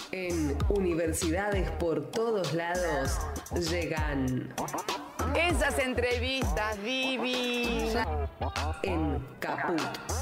En Universidades por Todos Lados llegan esas entrevistas divinas en Caput.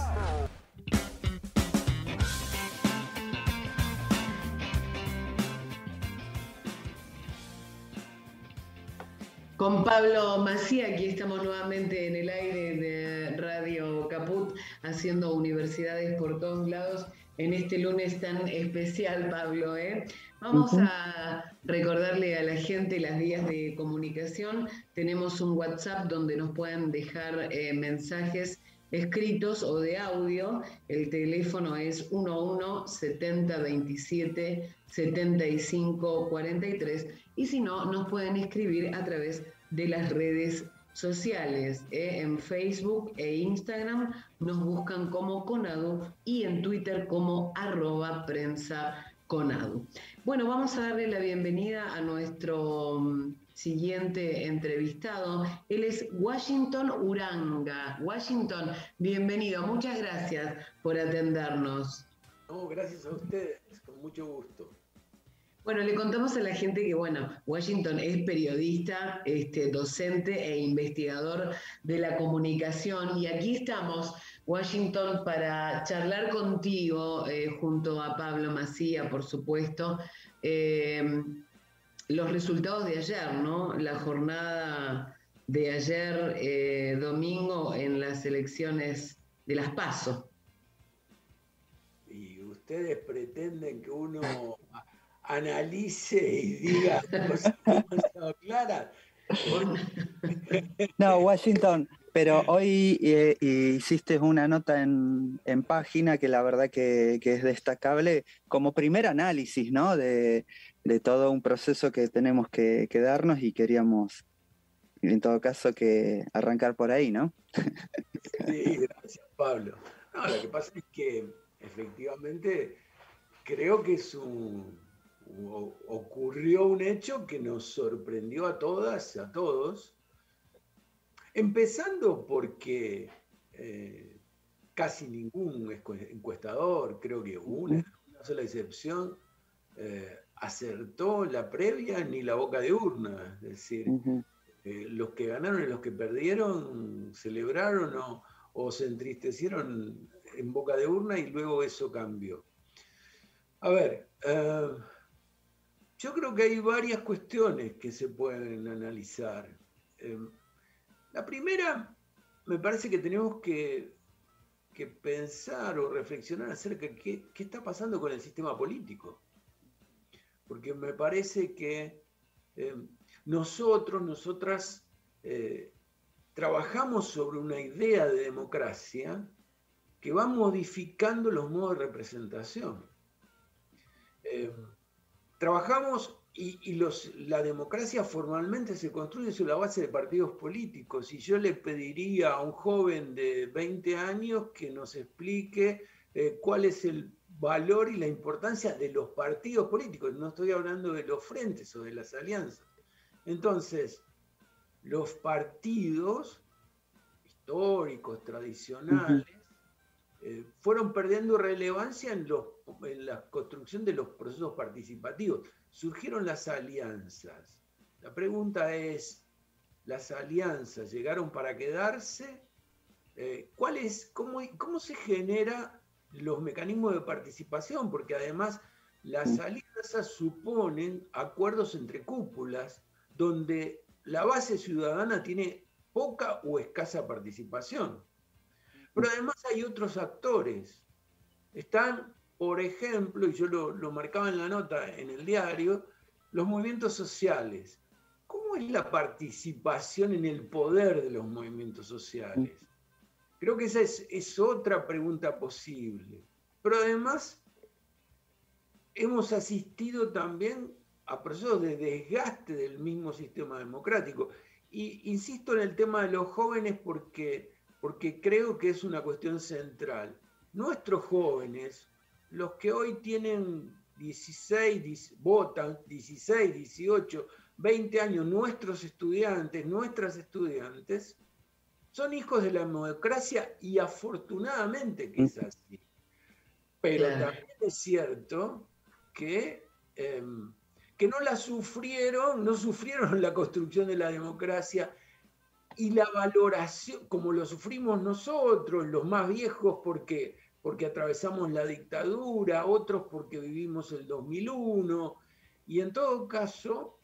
Con Pablo Macía, aquí estamos nuevamente en el aire de Radio Caput, haciendo Universidades por Todos Lados, en este lunes tan especial, Pablo, ¿eh? Vamos a recordarle a la gente las vías de comunicación. Tenemos un WhatsApp donde nos pueden dejar mensajes escritos o de audio. El teléfono es 11 70 27 75 43, y si no, nos pueden escribir a través de las redes sociales. En Facebook e Instagram nos buscan como Conadu y en Twitter como @prensaconadu. Bueno, vamos a darle la bienvenida a nuestro siguiente entrevistado. Él es Washington Uranga. Washington, bienvenido. Muchas gracias por atendernos. No, gracias a ustedes, con mucho gusto. Bueno, le contamos a la gente que, Washington es periodista, docente e investigador de la comunicación, y aquí estamos, Washington, para charlar contigo, junto a Pablo Macía, por supuesto, los resultados de ayer, ¿no? La jornada de ayer, domingo, en las elecciones de las PASO. Y ustedes pretenden que uno analice y diga cosas demasiado claras. No, Washington, pero hoy hiciste una nota en página que la verdad que es destacable como primer análisis, ¿no? De todo un proceso que tenemos que darnos, y queríamos, en todo caso, que arrancar por ahí, ¿no? Sí, gracias, Pablo. No, lo que pasa es que efectivamente creo que ocurrió un hecho que nos sorprendió a todas, a todos, empezando porque casi ningún encuestador, creo que una sola excepción, acertó la previa ni la boca de urna. Es decir, los que ganaron y los que perdieron celebraron o se entristecieron en boca de urna, y luego eso cambió. A ver, yo creo que hay varias cuestiones que se pueden analizar. La primera, me parece que tenemos que pensar o reflexionar acerca de qué está pasando con el sistema político. Porque me parece que nosotras, trabajamos sobre una idea de democracia que va modificando los modos de representación. Trabajamos y la democracia formalmente se construye sobre la base de partidos políticos, y yo le pediría a un joven de 20 años que nos explique cuál es el valor y la importancia de los partidos políticos. No estoy hablando de los frentes o de las alianzas. Entonces, los partidos históricos, tradicionales, fueron perdiendo relevancia en la construcción de los procesos participativos. Surgieron las alianzas. La pregunta es, ¿las alianzas llegaron para quedarse? ¿Cómo se generan los mecanismos de participación? Porque además las alianzas suponen acuerdos entre cúpulas donde la base ciudadana tiene poca o escasa participación. Pero además hay otros actores. Están, por ejemplo, y yo lo marcaba en la nota en el diario, los movimientos sociales. ¿Cómo es la participación en el poder de los movimientos sociales? Creo que esa es otra pregunta posible. Pero además hemos asistido también a procesos de desgaste del mismo sistema democrático. Y insisto en el tema de los jóvenes porque creo que es una cuestión central. Nuestros jóvenes, los que hoy tienen votan 16, 18, 20 años, nuestros estudiantes, nuestras estudiantes, son hijos de la democracia, y afortunadamente que es así. Pero también es cierto que que no sufrieron la construcción de la democracia y la valoración, como lo sufrimos nosotros, los más viejos porque atravesamos la dictadura, otros porque vivimos el 2001, y en todo caso,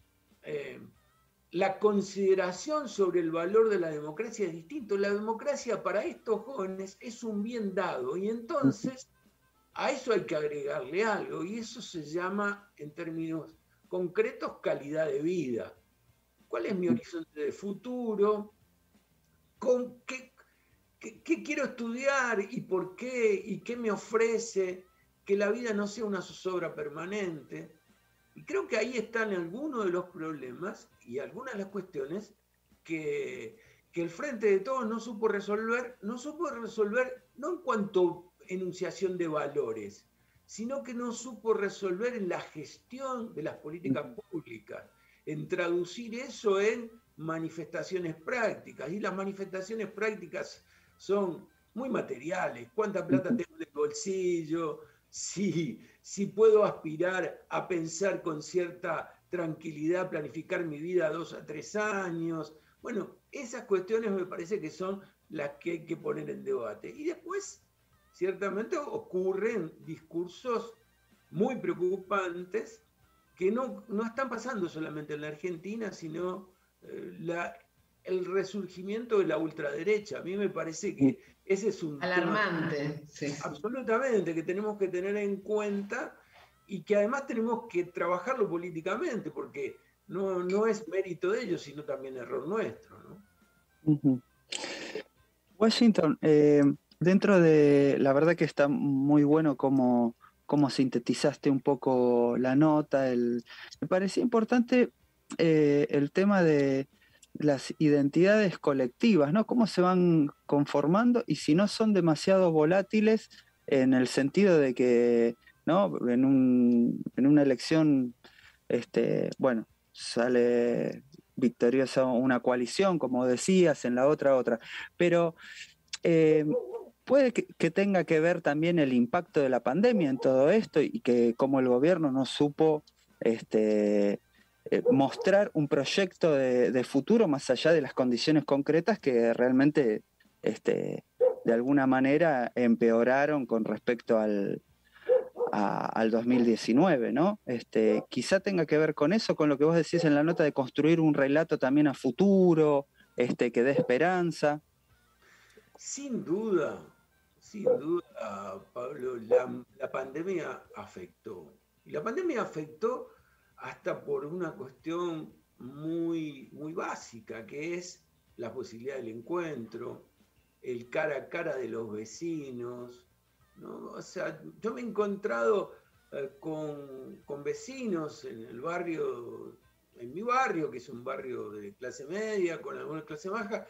la consideración sobre el valor de la democracia es distinto. La democracia para estos jóvenes es un bien dado, y entonces a eso hay que agregarle algo, y eso se llama, en términos concretos, calidad de vida. ¿Cuál es mi horizonte de futuro? ¿Con qué quiero estudiar y por qué? ¿Y qué me ofrece? Que la vida no sea una zozobra permanente. Y creo que ahí están algunos de los problemas y algunas de las cuestiones que el Frente de Todos no supo resolver no en cuanto a enunciación de valores, sino que no supo resolver en la gestión de las políticas públicas, en traducir eso en manifestaciones prácticas. Y las manifestaciones prácticas son muy materiales. ¿Cuánta plata tengo en el bolsillo? Si puedo aspirar a pensar con cierta tranquilidad, planificar mi vida a 2 a 3 años. Bueno, esas cuestiones me parece que son las que hay que poner en debate. Y después, ciertamente, ocurren discursos muy preocupantes que no están pasando solamente en la Argentina, sino el resurgimiento de la ultraderecha. A mí me parece que ese es un alarmante, tema, sí, absolutamente, que tenemos que tener en cuenta y que además tenemos que trabajarlo políticamente, porque no es mérito de ellos, sino también error nuestro, ¿no? Washington, dentro de, la verdad que está muy bueno cómo sintetizaste un poco la nota, me parecía importante el tema de las identidades colectivas, ¿no? Cómo se van conformando y si no son demasiado volátiles en el sentido de que, ¿no? En una elección, bueno, sale victoriosa una coalición, como decías, en la otra. Pero puede que tenga que ver también el impacto de la pandemia en todo esto y que como el gobierno no supo mostrar un proyecto de futuro más allá de las condiciones concretas que realmente de alguna manera empeoraron con respecto al 2019, ¿no? Quizá tenga que ver con eso, con lo que vos decís en la nota de construir un relato también a futuro, que dé esperanza. Sin duda, Pablo, la pandemia afectó. Y la pandemia afectó hasta por una cuestión muy, muy básica, que es la posibilidad del encuentro, el cara a cara de los vecinos, ¿no? O sea, yo me he encontrado con vecinos en el barrio, en mi barrio, que es un barrio de clase media, con alguna clase baja,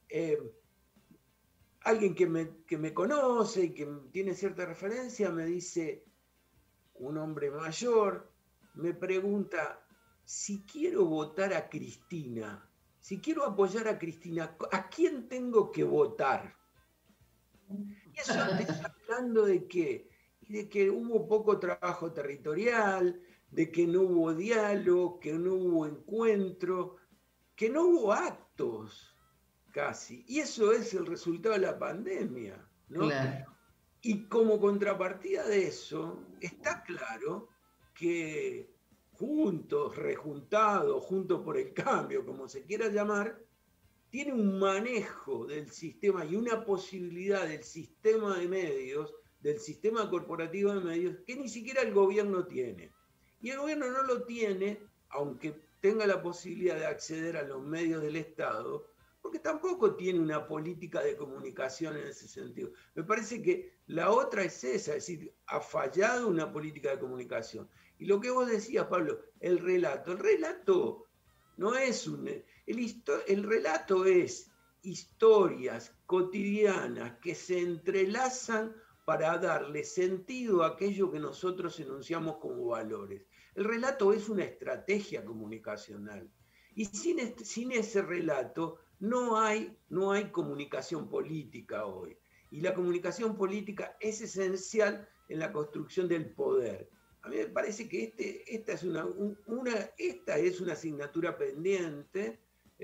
alguien que me conoce y que tiene cierta referencia me dice, un hombre mayor, me pregunta, si quiero votar a Cristina, si quiero apoyar a Cristina, ¿a quién tengo que votar? Y eso está hablando de qué? Y de que hubo poco trabajo territorial, de que no hubo diálogo, que no hubo encuentro, que no hubo actos casi. Y eso es el resultado de la pandemia, ¿no? Claro. Y como contrapartida de eso, está claro que juntos, rejuntados, juntos por el cambio, como se quiera llamar, tiene un manejo del sistema y una posibilidad del sistema de medios, del sistema corporativo de medios, que ni siquiera el gobierno tiene. Y el gobierno no lo tiene, aunque tenga la posibilidad de acceder a los medios del Estado, porque tampoco tiene una política de comunicación en ese sentido. Me parece que la otra es esa, es decir, ha fallado una política de comunicación. Y lo que vos decías, Pablo, el relato no es el relato es historias cotidianas que se entrelazan para darle sentido a aquello que nosotros enunciamos como valores. El relato es una estrategia comunicacional. Y sin ese relato no hay comunicación política hoy. Y la comunicación política es esencial en la construcción del poder. a mí me parece que esta es una asignatura pendiente,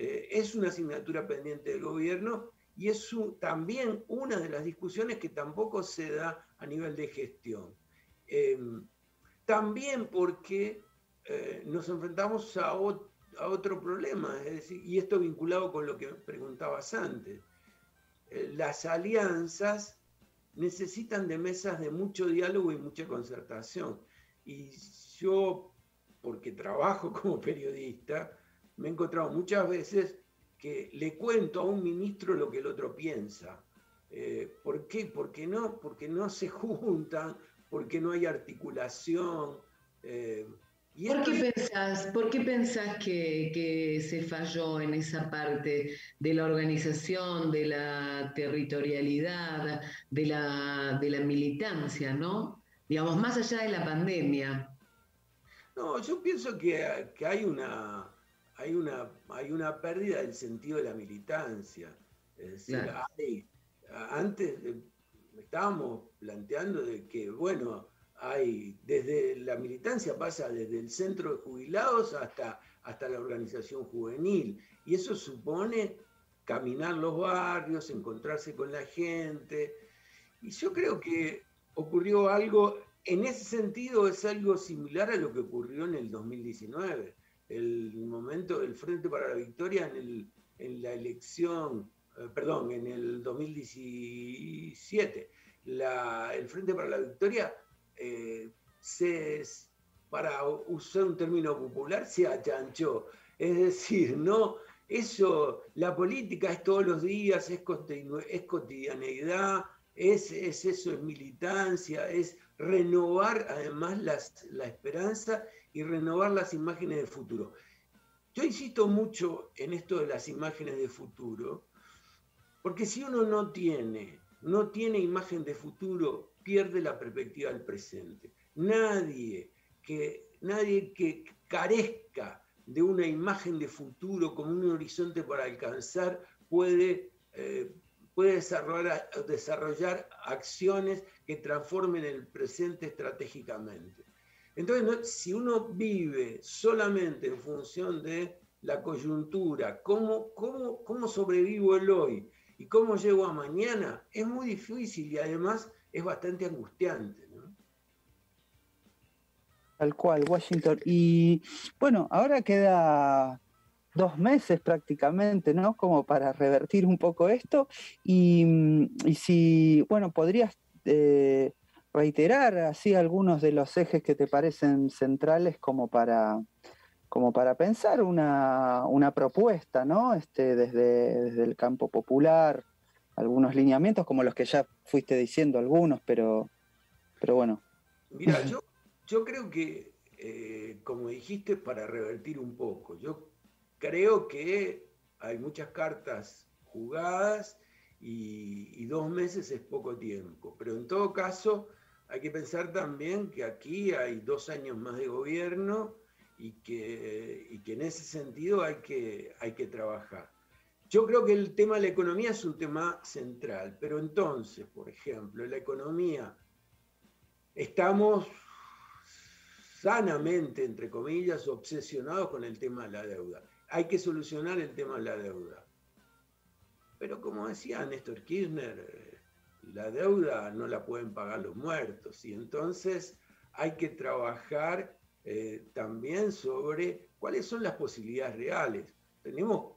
del gobierno, y es también una de las discusiones que tampoco se da a nivel de gestión. También porque nos enfrentamos a otro problema, es decir, y esto vinculado con lo que preguntabas antes. Las alianzas necesitan de mesas de mucho diálogo y mucha concertación. Y yo, porque trabajo como periodista, me he encontrado muchas veces que le cuento a un ministro lo que el otro piensa. ¿Por qué? Porque no se juntan, porque no hay articulación. ¿Por qué pensás que se falló en esa parte de la organización, de la territorialidad, de la militancia, ¿no? Digamos, más allá de la pandemia. No, yo pienso que hay una pérdida del sentido de la militancia. Es decir, Claro. antes estábamos planteando de que, bueno, desde la militancia pasa desde el centro de jubilados hasta la organización juvenil. Y eso supone caminar los barrios, encontrarse con la gente. Y yo creo que ocurrió algo, en ese sentido es algo similar a lo que ocurrió en el 2019. El momento del Frente para la Victoria en la elección, en el 2017. El Frente para la Victoria, para usar un término popular, se achanchó. Es decir, la política es todos los días, es cotidianeidad, es eso, es militancia, es renovar además la esperanza y renovar las imágenes de futuro. Yo insisto mucho en esto de las imágenes de futuro, porque si uno no tiene imagen de futuro, pierde la perspectiva del presente. Nadie que carezca de una imagen de futuro como un horizonte para alcanzar puede desarrollar acciones que transformen el presente estratégicamente. Entonces, si uno vive solamente en función de la coyuntura, cómo sobrevivo el hoy y cómo llego a mañana, es muy difícil y además es bastante angustiante, ¿no? Tal cual, Washington. Y bueno, ahora queda 2 meses prácticamente, ¿no? Como para revertir un poco esto. Y si, bueno, podrías reiterar así algunos de los ejes que te parecen centrales como para pensar una propuesta, ¿no? Desde el campo popular, algunos lineamientos como los que ya fuiste diciendo algunos, pero bueno. Mira, yo creo que, como dijiste, para revertir un poco, yo creo que hay muchas cartas jugadas y 2 meses es poco tiempo, pero en todo caso hay que pensar también que aquí hay 2 años más de gobierno y que en ese sentido hay que trabajar. Yo creo que el tema de la economía es un tema central, pero entonces, por ejemplo, la economía, estamos sanamente, entre comillas, obsesionados con el tema de la deuda. Hay que solucionar el tema de la deuda. Pero como decía Néstor Kirchner, la deuda no la pueden pagar los muertos, y entonces hay que trabajar también sobre cuáles son las posibilidades reales. Tenemos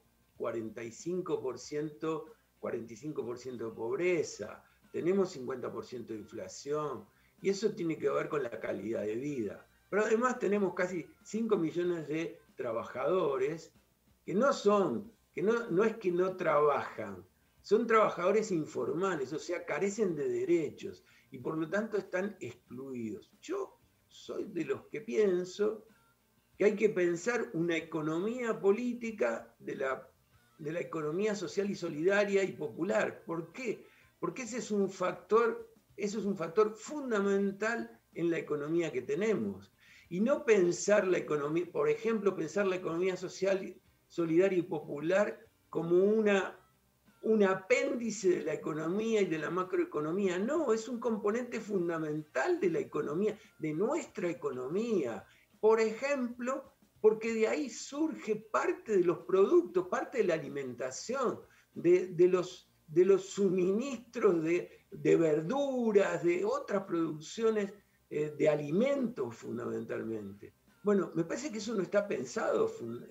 45% de pobreza, tenemos 50% de inflación, y eso tiene que ver con la calidad de vida. Pero además tenemos casi 5 millones de trabajadores que no es que no trabajan, son trabajadores informales, o sea, carecen de derechos y por lo tanto están excluidos. Yo soy de los que pienso que hay que pensar una economía política de la economía social y solidaria y popular. ¿Por qué? Porque ese es un factor fundamental en la economía que tenemos. Y no pensar la economía, por ejemplo, pensar la economía social, solidaria y popular como un apéndice de la economía y de la macroeconomía. No, es un componente fundamental de la economía, de nuestra economía. Por ejemplo, porque de ahí surge parte de los productos, parte de la alimentación, de los suministros de verduras, de otras producciones de alimentos fundamentalmente. Bueno, me parece que eso no está pensado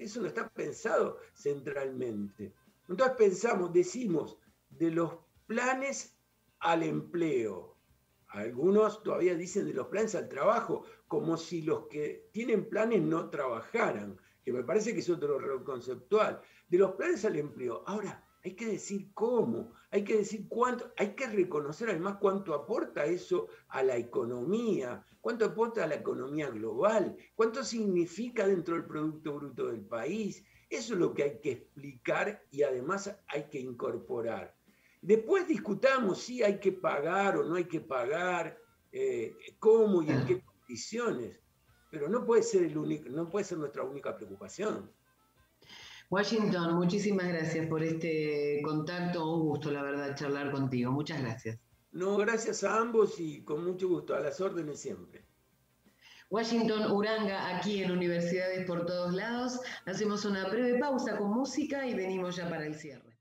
centralmente. Entonces decimos, de los planes al empleo. Algunos todavía dicen de los planes al trabajo, como si los que tienen planes no trabajaran, que me parece que es otro error conceptual. De los planes al empleo. Ahora, hay que decir cómo, hay que decir cuánto, hay que reconocer además cuánto aporta eso a la economía, cuánto aporta a la economía global, cuánto significa dentro del Producto Bruto del país. Eso es lo que hay que explicar y además hay que incorporar. Después discutamos si hay que pagar o no hay que pagar, cómo y en qué condiciones, pero no puede ser no puede ser nuestra única preocupación. Washington, muchísimas gracias por este contacto. Un gusto, la verdad, charlar contigo. Muchas gracias. No, gracias a ambos y con mucho gusto, a las órdenes siempre. Washington Uranga, aquí en Universidades por Todos Lados. Hacemos una breve pausa con música y venimos ya para el cierre.